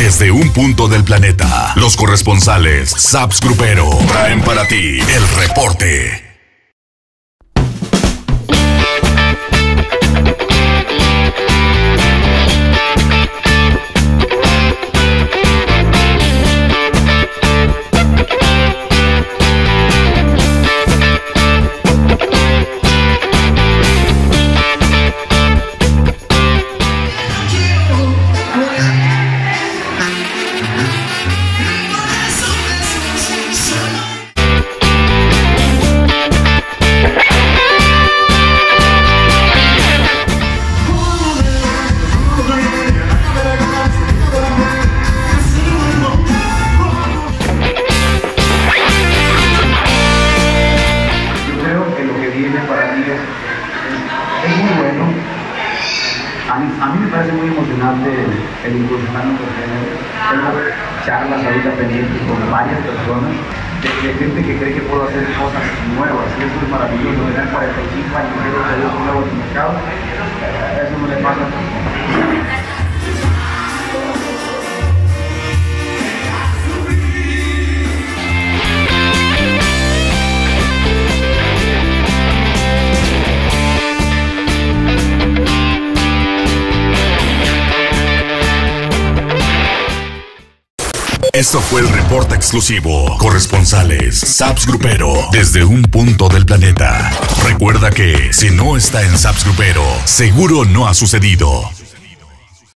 desde un punto del planeta. Los corresponsales Saps Grupero traen para ti el reporte. Es muy bueno. A mí me parece muy emocionante el incursionar en nuestro género. Tengo charlas ahorita pendientes con varias personas de gente que cree que puedo hacer cosas nuevas, y eso es maravilloso. Tener 45 años y quiero hacer algo nuevo en el mercado, eso no le pasa a todos. Esto fue el reporte exclusivo. Corresponsales Saps Grupero desde un punto del planeta. Recuerda que si no está en Saps Grupero, seguro no ha sucedido.